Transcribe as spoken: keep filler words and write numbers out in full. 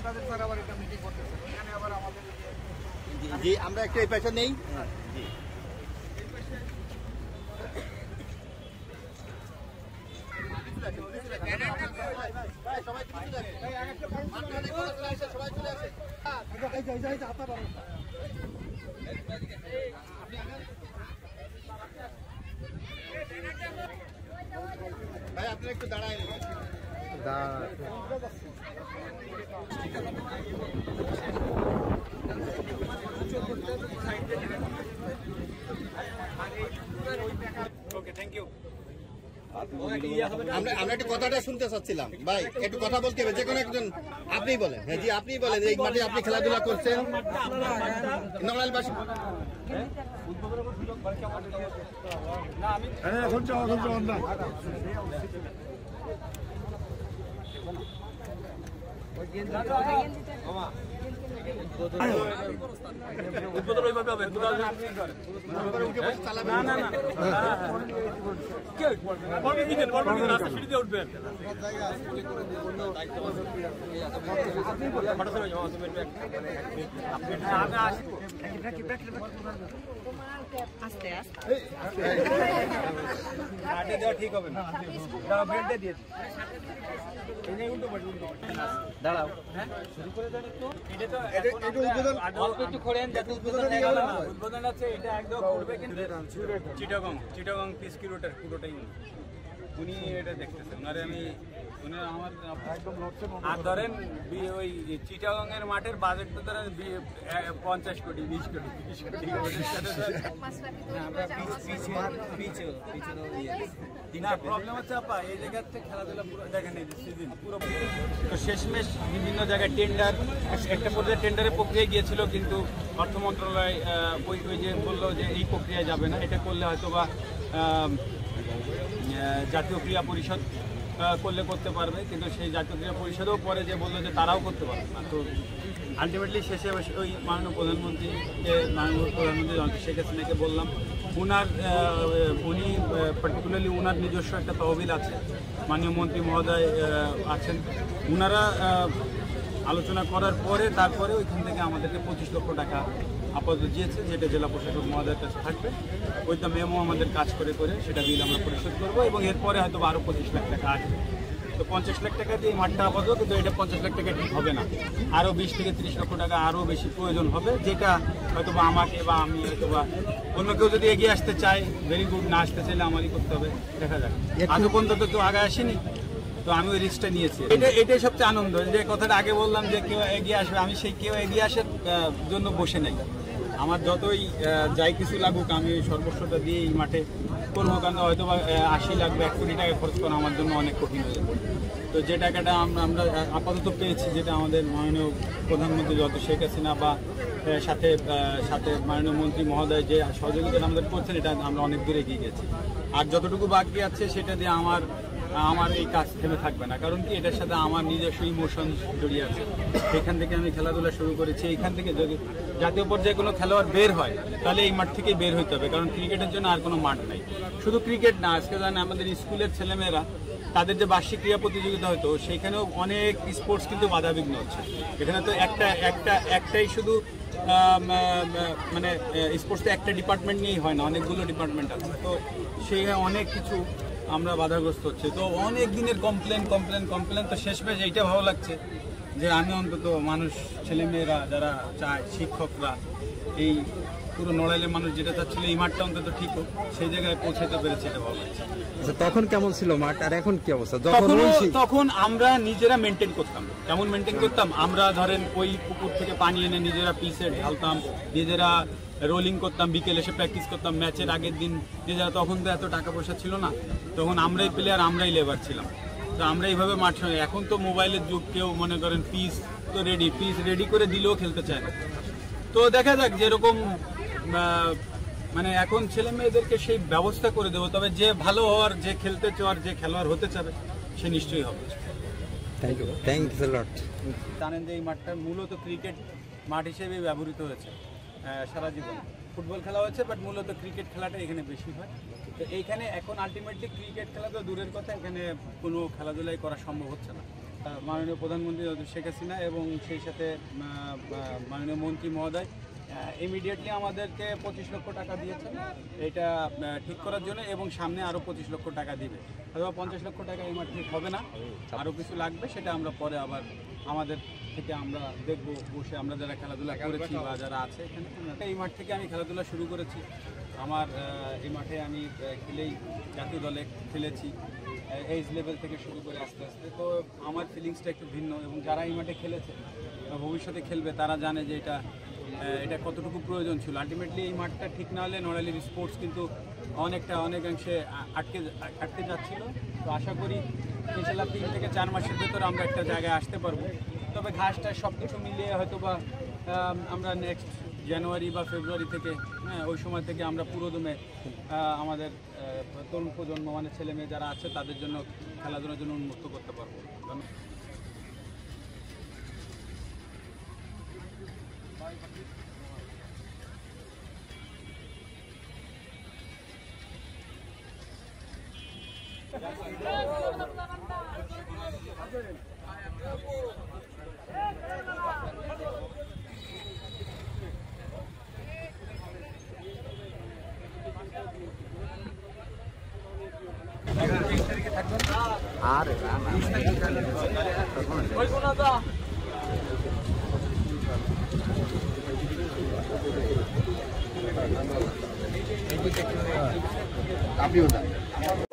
তাদের স্যার আবার এটা মিটিং করতেছে এখানে আবার আমাদের জি আমরা একটা এই পাশে নেই জি সবাই চলে আসে সবাই চলে আসে ভাই আপনি একটু দাঁড়ায় ওকে থ্যাংক ইউ আমরা আমরা একটু কথাটা শুনতে চাচ্ছিলাম ভাই একটু কথা বলতে হবে যে কোনো একজন আপনিই বলেন হ্যাঁ জি আপনিই বলেন এই মাঠে আপনি খেলাধুলা করছেন নড়াইলবাসী এখন যাওয়া এখন যাওয়ার না উদ্বোধন ওইভাবে হবে না না না উঠবেন আস্তে আস্তে দেওয়া ঠিক হবে না বেল্টে দিয়ে দাঁড়াও হ্যাঁ শুরু করে দেন একটু এটা তো উদ্বোধন অল্প একটু করেন যাতে উদ্বোধন হয়ে গেল না উদ্বোধন আছে এটা একদম করবে কিন্তু চিটাগং চিটাগং পিসকি রোডের পুরোটাই উনি এটা দেখতেছেন ওনারে আমি উনি আমার একদম আর ধরেন ওই চিটাগং এর মাঠের বাজেট তো ধরেন পঞ্চাশ কোটি বিশ কোটি তিরিশ কোটি প্রবলেম হচ্ছে আপা এই জায়গার থেকে খেলাধুলা পুরো দেখেন এই সিজন পুরো তো শেষমেশ বিভিন্ন জায়গায় টেন্ডার একটা পর্যায়ে টেন্ডারের প্রক্রিয়া গিয়েছিল কিন্তু অর্থ মন্ত্রণালয় ওই ওই যে বললো যে এই প্রক্রিয়ায় যাবে না এটা করলে হয়তো বা জাতীয় ক্রীড়া পরিষদ করলে করতে পারবে কিন্তু সেই জাতীয় ক্রীড়া পরিষদও পরে যে বললো যে তারাও করতে পারবে না তো আলটিমেটলি শেষে ওই মাননীয় প্রধানমন্ত্রীকে মাননীয় প্রধানমন্ত্রী শেখ হাসিনাকে বললাম উনার উনি পার্টিকুলারলি উনার নিজস্ব একটা তহবিল আছে মাননীয় মন্ত্রী মহোদয় আছেন উনারা আলোচনা করার পরে তারপরে ওইখান থেকে আমাদেরকে পঁচিশ লক্ষ টাকা আপাতত দিয়েছে যেটা জেলা প্রশাসক মহোদয়ের কাছে থাকবে ওইটা মেমো আমাদের কাজ করে করে সেটা বিল আমরা পরিশোধ করবো এবং এরপরে হয়তো আরও পঁচিশ লাখ টাকা আসবে তো পঞ্চাশ লাখ টাকা দিয়ে মাঠটা আপাতত কিন্তু এটা পঞ্চাশ লাখ টাকা ঠিক হবে না আরও বিশ থেকে তিরিশ লক্ষ টাকা আরও বেশি প্রয়োজন হবে যেটা হয়তো বা আমাকে বা আমি হয়তো বা অন্য কেউ যদি এগিয়ে আসতে চায় ভেরি গুড না আসতে চাইলে আমারই করতে হবে দেখা যাক আজও পর্যন্ত কেউ আগে আসেনি তো আমি ওই রিস্কটা নিয়েছি এটা এটাই সবচেয়ে আনন্দ যে কথাটা আগে বললাম যে কেউ এগিয়ে আসবে আমি সেই কেউ এগিয়ে আসার জন্য বসে নাই আমার যতই যাই কিছু লাগুক আমি ওই সর্বস্বটা দিয়ে এই মাঠে করবো কারণ হয়তো বা আশি লাখ বা এক কোটি টাকা খরচ করা আমার জন্য অনেক কঠিন হয়ে যাবে তো যে টাকাটা আমরা আমরা আপাতত পেয়েছি যেটা আমাদের মাননীয় প্রধানমন্ত্রী যত শেখ হাসিনা বা সাথে সাথে মাননীয় মন্ত্রী মহোদয় যে সহযোগিতা আমাদের করছেন এটা আমরা অনেক দূরে এগিয়ে গেছি আর যতটুকু বাকি আছে সেটা দিয়ে আমার আমার এই কাজ থেমে থাকবে না কারণ কি এটার সাথে আমার নিজস্ব ইমোশন জড়িয়ে আছে এখান থেকে আমি খেলাধুলা শুরু করেছি এখান থেকে যদি জাতীয় পর্যায়ে কোনো খেলোয়াড় বের হয় তাহলে এই মাঠ থেকেই বের হতে হবে কারণ ক্রিকেটের জন্য আর কোনো মাঠ নাই শুধু ক্রিকেট না আজকে জানেন আমাদের স্কুলের ছেলেমেয়েরা তাদের যে বার্ষিক ক্রীড়া প্রতিযোগিতা হতো সেখানেও অনেক স্পোর্টস কিন্তু বাধাবিঘ্ন হচ্ছে এখানে তো একটা একটা একটাই শুধু মানে স্পোর্টসে একটা ডিপার্টমেন্ট নিয়েই হয় না অনেকগুলো ডিপার্টমেন্ট আছে তো সেই অনেক কিছু আমরা বাধাগ্রস্ত হচ্ছে তো অনেক দিনের কমপ্লেন কমপ্লেন কমপ্লেন তো শেষমেশ এইটা ভালো লাগছে যে আমি অন্তত মানুষ ছেলেমেয়েরা যারা চায় শিক্ষকরা এই পুরো নড়াইলের মানুষ যেটা চাচ্ছিল এই মাঠটা অন্তত ঠিক হোক সেই জায়গায় পৌঁছাতে পেরেছে এটা ভালো লাগছে তখন কেমন ছিল মাঠ আর এখন কি অবস্থা তখন আমরা নিজেরা মেনটেন করতাম কেমন মেনটেন করতাম আমরা ধরেন ওই পুকুর থেকে পানি এনে নিজেরা পিসে ঢালতাম নিজেরা রোলিং করতাম বিকেলে এসে প্র্যাকটিস করতাম ম্যাচের আগের দিন নিজেরা তখন তো এত টাকা পয়সা ছিল না তখন আমরাই প্লেয়ার আমরাই লেবার ছিলাম তো আমরা এইভাবে মাঠ এখন তো মোবাইলের যুগ কেউ মনে করেন পিস তো রেডি পিস রেডি করে দিলেও খেলতে চায় না তো দেখা যাক যেরকম মানে এখন ছেলে মেয়েদেরকে সেই ব্যবস্থা করে দেবো তবে যে ভালো হওয়ার যে খেলতে চাওয়ার যে খেলোয়াড় হতে চাবে সে নিশ্চয়ই হবে thank you thank you lot জানেন যে এই মাঠটা মূলত ক্রিকেট মাঠ হিসেবে ব্যবহৃত হয়েছে সারা জীবন ফুটবল খেলা হয়েছে বাট মূলত ক্রিকেট খেলাটা এখানে বেশি হয় তো এইখানে এখন আলটিমেটলি ক্রিকেট খেলা তো দূরের কথা এখানে কোনো খেলাধুলাই করা সম্ভব হচ্ছে না মাননীয় প্রধানমন্ত্রী শেখ হাসিনা এবং সেই সাথে আহ, মাননীয় মন্ত্রী মহোদয় ইমিডিয়েটলি আমাদেরকে পঁচিশ লক্ষ টাকা দিয়েছেন এটা আহ, ঠিক করার জন্য, এবং সামনে আরও পঁচিশ লক্ষ টাকা দিবে। অথবা পঞ্চাশ লক্ষ টাকা এই মাঠ ঠিক হবে না, আরও কিছু লাগবে, সেটা আমরা পরে আবার আমাদের থেকে আমরা দেখব বসে, আমরা যারা খেলাধুলা করেছি বা যারা আছে এখানে। এই মাঠ থেকে আমি খেলাধুলা শুরু করেছি, আমার আহ, এই মাঠে আমি আহ, খেলেই জাতীয় দলে খেলেছি এইজ লেভেল থেকে শুরু করে আস্তে আস্তে। তো আমার ফিলিংসটা একটু ভিন্ন, এবং যারা এই মাঠে খেলেছে বা ভবিষ্যতে খেলবে তারা জানে যে এটা আহ, এটা কতটুকু প্রয়োজন ছিল। আলটিমেটলি এই মাঠটা ঠিক না হলে নোয়াখালীর স্পোর্টস কিন্তু অনেকটা অনেকাংশে আ- আটকে আটকে যাচ্ছিল। তো আশা করি ইনশাল্লাহ তিন থেকে চার মাসের ভেতরে আমরা একটা জায়গায় আসতে পারবো। তবে ঘাসটা সব কিছু মিলিয়ে হয়তো বা আম, আমরা নেক্সট জানুয়ারি বা ফেব্রুয়ারি থেকে, হ্যাঁ ওই সময় থেকে আমরা পুরোদমে আহ, আমাদের আহ, তরুণ প্রজন্ম মানে ছেলে মেয়ে যারা আছে তাদের জন্য খেলাধুলার জন্য উন্মুক্ত করতে পারবো। ধন্যবাদ। আরে না না আপনিও যান।